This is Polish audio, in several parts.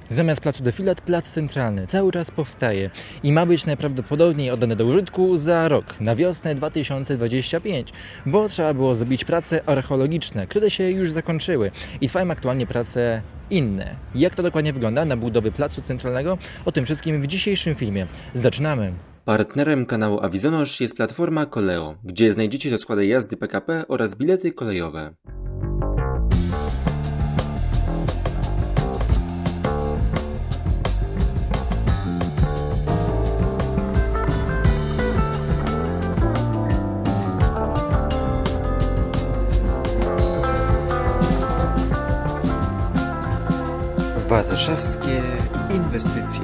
Zamiast placu Defilat, plac centralny cały czas powstaje i ma być najprawdopodobniej oddany do użytku za rok, na wiosnę 2025, bo trzeba było zrobić prace archeologiczne, które się już zakończyły i trwają aktualnie prace inne. Jak to dokładnie wygląda na budowie placu centralnego? O tym wszystkim w dzisiejszym filmie. Zaczynamy! Partnerem kanału Avizonosz jest platforma Koleo, gdzie znajdziecie rozkłady jazdy PKP oraz bilety kolejowe. Warszawskie inwestycje.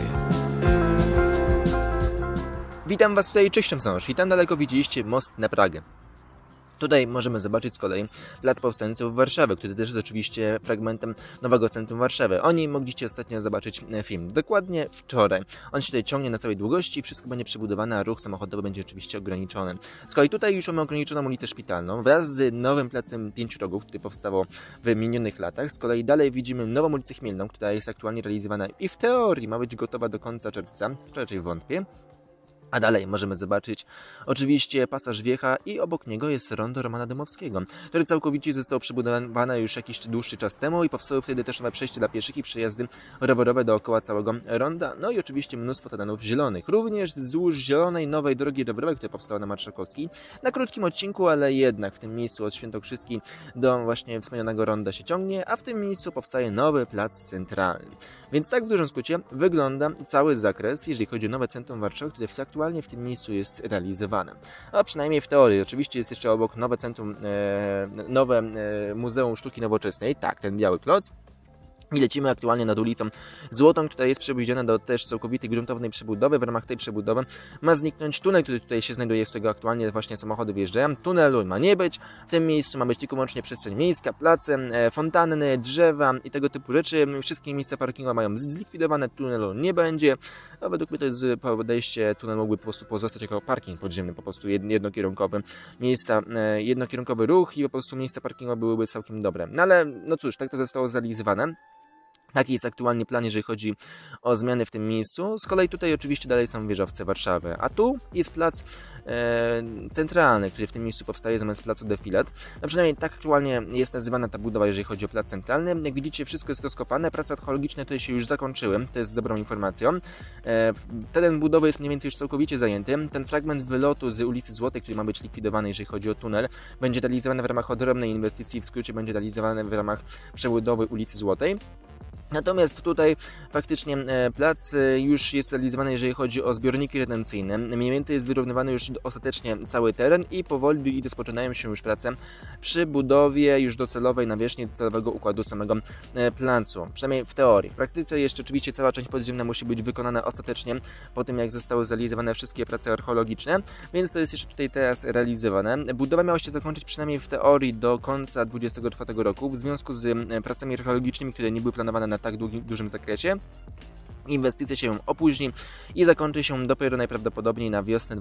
Witam Was tutaj, cześć Avizonosz i tam daleko widzieliście most na Pragę. Tutaj możemy zobaczyć z kolei Plac Powstańców Warszawy, który też jest oczywiście fragmentem nowego centrum Warszawy. O nim mogliście ostatnio zobaczyć film. Dokładnie wczoraj. On się tutaj ciągnie na całej długości, wszystko będzie przebudowane, a ruch samochodowy będzie oczywiście ograniczony. Z kolei tutaj już mamy ograniczoną ulicę Szpitalną wraz z nowym Placem Pięciu Rogów, który powstało w minionych latach. Z kolei dalej widzimy nową ulicę Chmielną, która jest aktualnie realizowana i w teorii ma być gotowa do końca czerwca, w raczej wątpię. A dalej możemy zobaczyć oczywiście pasaż Wiecha i obok niego jest rondo Romana Dymowskiego, które całkowicie zostało przebudowane już jakiś dłuższy czas temu i powstały wtedy też nowe przejście dla pieszych i przejazdy rowerowe dookoła całego ronda. No i oczywiście mnóstwo terenów zielonych. Również wzdłuż zielonej nowej drogi rowerowej, która powstała na Marszałkowskiej. Na krótkim odcinku, ale jednak w tym miejscu od Świętokrzyskiej do właśnie wspomnianego ronda się ciągnie, a w tym miejscu powstaje nowy plac centralny. Więc tak w dużym skrócie wygląda cały zakres, jeżeli chodzi o nowe centrum Warszawy, które aktualnie w tym miejscu jest realizowane. A przynajmniej w teorii. Oczywiście jest jeszcze obok nowe centrum, nowe Muzeum Sztuki Nowoczesnej, tak, ten biały kloc. I lecimy aktualnie nad ulicą Złotą, która jest przebudowana do też całkowitej gruntownej przebudowy. W ramach tej przebudowy ma zniknąć tunel, który tutaj się znajduje, z którego aktualnie właśnie samochody wjeżdżają. Tunelu ma nie być. W tym miejscu ma być tylko wyłącznie przestrzeń miejska, place, fontanny, drzewa i tego typu rzeczy. Wszystkie miejsca parkingowe mają zlikwidowane, tunelu nie będzie. A według mnie to jest podejście, tunel mógłby po prostu pozostać jako parking podziemny, po prostu jednokierunkowy. Jednokierunkowy ruch i po prostu miejsca parkingowe byłyby całkiem dobre. No ale no cóż, tak to zostało zrealizowane. Taki jest aktualnie plan, jeżeli chodzi o zmiany w tym miejscu. Z kolei tutaj oczywiście dalej są wieżowce Warszawy. A tu jest plac centralny, który w tym miejscu powstaje zamiast placu Defilat. No przynajmniej tak aktualnie jest nazywana ta budowa, jeżeli chodzi o plac centralny. Jak widzicie, wszystko jest rozkopane. Prace archeologiczne tutaj się już zakończyły. To jest dobrą informacją. Teren budowy jest mniej więcej już całkowicie zajęty. Ten fragment wylotu z ulicy Złotej, który ma być likwidowany, jeżeli chodzi o tunel, będzie realizowany w ramach odrębnej inwestycji. W skrócie będzie realizowany w ramach przebudowy ulicy Złotej. Natomiast tutaj faktycznie plac już jest realizowany, jeżeli chodzi o zbiorniki retencyjne. Mniej więcej jest wyrównywany już ostatecznie cały teren i powoli rozpoczynają się już prace przy budowie już docelowej nawierzchni docelowego układu samego placu. Przynajmniej w teorii. W praktyce jeszcze oczywiście cała część podziemna musi być wykonana ostatecznie po tym, jak zostały zrealizowane wszystkie prace archeologiczne, więc to jest jeszcze tutaj teraz realizowane. Budowa miała się zakończyć przynajmniej w teorii do końca 2024 roku w związku z pracami archeologicznymi, które nie były planowane na tak dużym zakresie. Inwestycja się opóźni i zakończy się dopiero najprawdopodobniej na wiosnę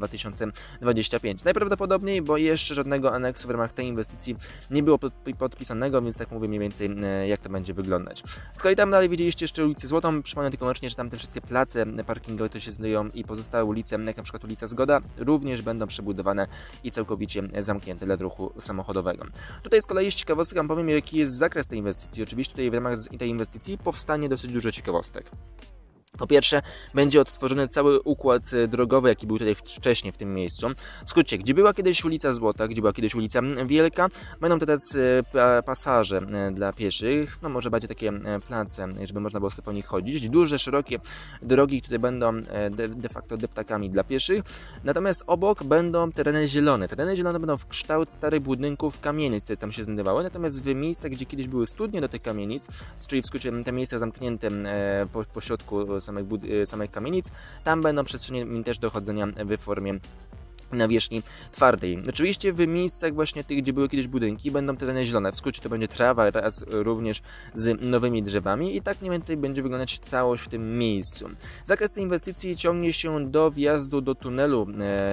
2025. Najprawdopodobniej, bo jeszcze żadnego aneksu w ramach tej inwestycji nie było podpisanego, więc tak mówię mniej więcej, jak to będzie wyglądać. Z kolei tam dalej widzieliście jeszcze ulicę Złotą. Przypomnę tylko wyłącznie, że tam te wszystkie place parkingowe to się znajdują i pozostałe ulice, jak na przykład ulica Zgoda, również będą przebudowane i całkowicie zamknięte dla ruchu samochodowego. Tutaj z kolei jest ciekawostka, powiem, jaki jest zakres tej inwestycji. Oczywiście tutaj w ramach tej inwestycji powstanie dosyć dużo ciekawostek. Po pierwsze, będzie odtworzony cały układ drogowy, jaki był tutaj wcześniej w tym miejscu. W skrócie, gdzie była kiedyś ulica Złota, gdzie była kiedyś ulica Wielka, będą teraz pasaże dla pieszych, no może bardziej takie place, żeby można było sobie po nich chodzić. Duże, szerokie drogi, które będą de facto deptakami dla pieszych. Natomiast obok będą tereny zielone. Tereny zielone będą w kształt starych budynków kamienic, które tam się znajdowały. Natomiast w miejscach, gdzie kiedyś były studnie do tych kamienic, czyli w skrócie te miejsca zamknięte po środku samych kamienic, tam będą przestrzenie też do chodzenia w formie nawierzchni twardej. Oczywiście w miejscach właśnie tych, gdzie były kiedyś budynki, będą tereny zielone. W skrócie to będzie trawa wraz również z nowymi drzewami i tak mniej więcej będzie wyglądać całość w tym miejscu. Zakres tej inwestycji ciągnie się do wjazdu do tunelu,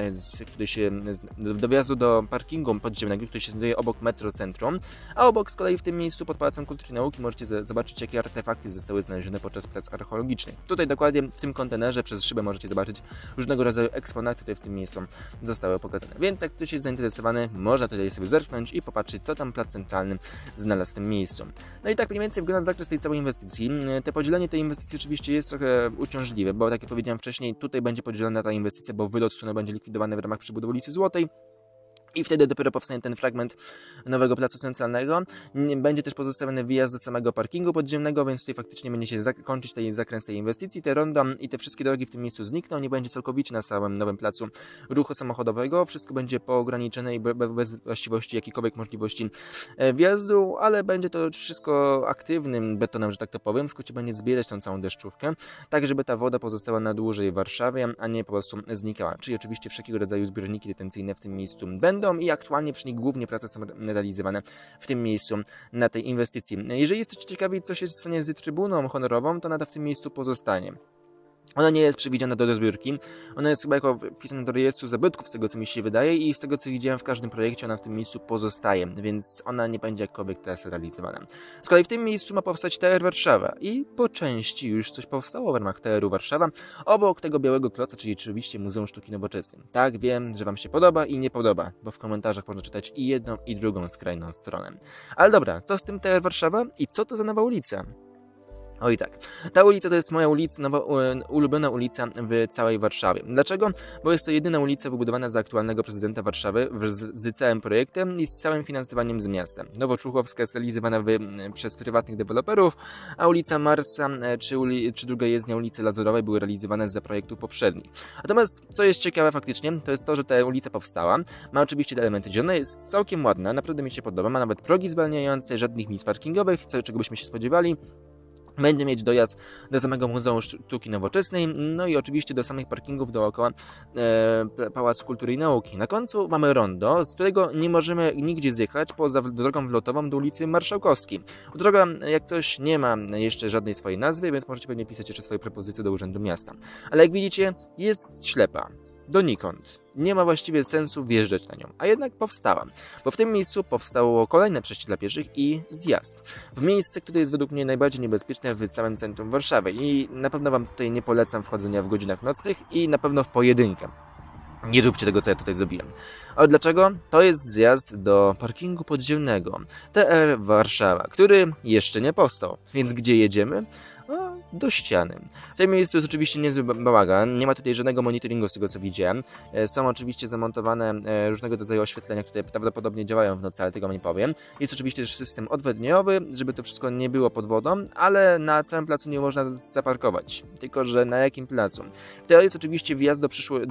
do wjazdu do parkingu podziemnego, który się znajduje obok Metrocentrum, a obok z kolei w tym miejscu pod Pałacem Kultury i Nauki możecie zobaczyć, jakie artefakty zostały znalezione podczas prac archeologicznych. Tutaj dokładnie w tym kontenerze przez szybę możecie zobaczyć różnego rodzaju eksponaty, które w tym miejscu zostały pokazane. Więc jak ktoś jest zainteresowany, można tutaj sobie zerknąć i popatrzeć, co tam Plac Centralny znalazł w tym miejscu. No i tak mniej więcej wygląda zakres tej całej inwestycji. Te podzielenie tej inwestycji oczywiście jest trochę uciążliwe, bo tak jak powiedziałem wcześniej, tutaj będzie podzielona ta inwestycja, bo wylot z tunelu będzie likwidowany w ramach przebudowy ulicy Złotej. I wtedy dopiero powstanie ten fragment nowego placu centralnego. Będzie też pozostawiony wyjazd do samego parkingu podziemnego, więc tutaj faktycznie będzie się kończyć zakres tej inwestycji. Te rondo i te wszystkie drogi w tym miejscu znikną. Nie będzie całkowicie na całym nowym placu ruchu samochodowego. Wszystko będzie poograniczone i bez właściwości jakiejkolwiek możliwości wjazdu, ale będzie to wszystko aktywnym betonem, że tak to powiem. W skrócie będzie zbierać tą całą deszczówkę, tak żeby ta woda pozostała na dłużej w Warszawie, a nie po prostu znikała. Czyli oczywiście wszelkiego rodzaju zbiorniki detencyjne w tym miejscu będą i aktualnie przy nich głównie prace są realizowane w tym miejscu na tej inwestycji. Jeżeli jesteście ciekawi, co się stanie z trybuną honorową, to ona w tym miejscu pozostanie. Ona nie jest przewidziana do rozbiórki, ona jest chyba jako wpisana do rejestru zabytków, z tego co mi się wydaje i z tego co widziałem w każdym projekcie ona w tym miejscu pozostaje, więc ona nie będzie jakkolwiek teraz realizowana. Z kolei w tym miejscu ma powstać TR Warszawa i po części już coś powstało w ramach TR-u Warszawa, obok tego białego kloca, czyli oczywiście Muzeum Sztuki Nowoczesnej. Tak, wiem, że Wam się podoba i nie podoba, bo w komentarzach można czytać i jedną i drugą skrajną stronę. Ale dobra, co z tym TR Warszawa i co to za nowa ulica? Oj tak, ta ulica to jest moja ulica, nowa, ulubiona ulica w całej Warszawie. Dlaczego? Bo jest to jedyna ulica wybudowana za aktualnego prezydenta Warszawy z całym projektem i z całym finansowaniem z miasta. Nowoczłuchowska jest realizowana przez prywatnych deweloperów, a ulica Marsa czy druga jezdnia ulicy Lazurowej były realizowane za projektów poprzednich. Natomiast co jest ciekawe faktycznie, to jest to, że ta ulica powstała. Ma oczywiście te elementy zielone, jest całkiem ładna, naprawdę mi się podoba, ma nawet progi zwalniające, żadnych miejsc parkingowych, czego byśmy się spodziewali. Będzie mieć dojazd do samego Muzeum Sztuki Nowoczesnej, no i oczywiście do samych parkingów dookoła Pałacu Kultury i Nauki. Na końcu mamy rondo, z którego nie możemy nigdzie zjechać poza drogą wlotową do ulicy Marszałkowskiej. Droga, jak coś, nie ma jeszcze żadnej swojej nazwy, więc możecie pewnie pisać jeszcze swoje propozycje do Urzędu Miasta. Ale jak widzicie, jest ślepa. Donikąd. Nie ma właściwie sensu wjeżdżać na nią, a jednak powstała, bo w tym miejscu powstało kolejne przejście dla pieszych i zjazd. W miejsce, które jest według mnie najbardziej niebezpieczne w całym centrum Warszawy i na pewno Wam tutaj nie polecam wchodzenia w godzinach nocnych i na pewno w pojedynkę. Nie róbcie tego, co ja tutaj zrobiłem. Ale dlaczego? To jest zjazd do parkingu podziemnego TR Warszawa, który jeszcze nie powstał. Więc gdzie jedziemy? Do ściany. W tym miejscu jest oczywiście niezły bałagan, nie ma tutaj żadnego monitoringu z tego co widziałem. Są oczywiście zamontowane różnego rodzaju oświetlenia, które prawdopodobnie działają w nocy, ale tego nie powiem. Jest oczywiście też system odwodniowy, żeby to wszystko nie było pod wodą, ale na całym placu nie można zaparkować. Tylko że na jakim placu? W teorii jest oczywiście wjazd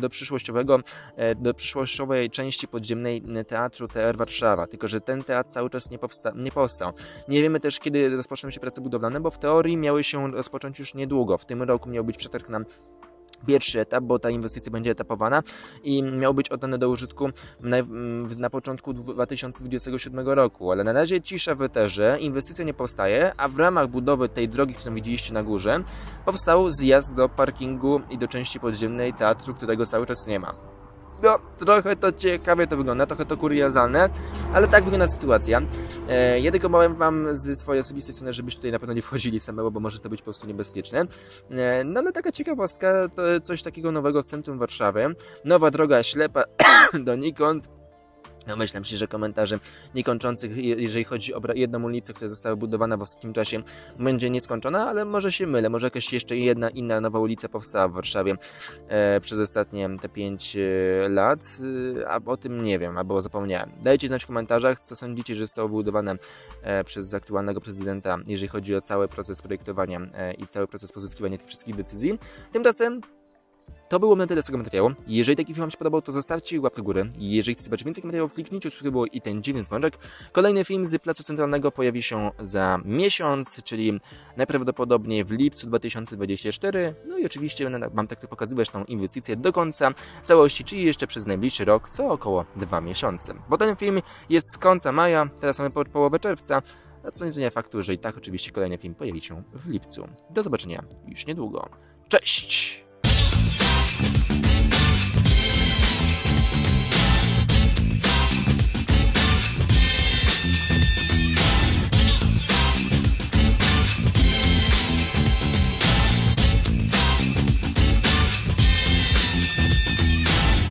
do przyszłościowej części podziemnej teatru TR Warszawa, tylko że ten teatr cały czas nie powstał. Nie wiemy też kiedy rozpoczną się prace budowlane, bo w teorii miały się rozpocząć już niedługo. W tym roku miał być przetarg na pierwszy etap, bo ta inwestycja będzie etapowana i miał być oddany do użytku na początku 2027 roku, ale na razie cisza w eterze, inwestycja nie powstaje, a w ramach budowy tej drogi, którą widzieliście na górze, powstał zjazd do parkingu i do części podziemnej teatru, którego cały czas nie ma. No, trochę to ciekawie to wygląda, trochę to kuriozalne, ale tak wygląda sytuacja. Ja tylko powiem Wam ze swojej osobistej strony, żebyście tutaj na pewno nie wchodzili samego, bo może to być po prostu niebezpieczne. No ale taka ciekawostka, coś takiego nowego w centrum Warszawy. Nowa droga ślepa donikąd. Domyślam się, że komentarzy niekończących, jeżeli chodzi o jedną ulicę, która została budowana w ostatnim czasie, będzie nieskończona, ale może się mylę, może jakaś jeszcze inna nowa ulica powstała w Warszawie przez ostatnie te 5 lat, a o tym nie wiem, albo zapomniałem. Dajcie znać w komentarzach, co sądzicie, że zostało wybudowane przez aktualnego prezydenta, jeżeli chodzi o cały proces projektowania i cały proces pozyskiwania tych wszystkich decyzji. Tymczasem To było na tyle z tego materiału. Jeżeli taki film Wam się podobał, to zostawcie łapkę w górę. Jeżeli chcecie zobaczyć więcej materiałów, kliknijcie subskrybuj i ten dziwny dzwoneczek. Kolejny film z Placu Centralnego pojawi się za miesiąc, czyli najprawdopodobniej w lipcu 2024. No i oczywiście będę Wam tak pokazywać tą inwestycję do końca całości, czyli jeszcze przez najbliższy rok, co około 2 miesiące. Bo ten film jest z końca maja, teraz mamy połowę czerwca, a co nie zmienia faktu, że i tak oczywiście kolejny film pojawi się w lipcu. Do zobaczenia już niedługo. Cześć!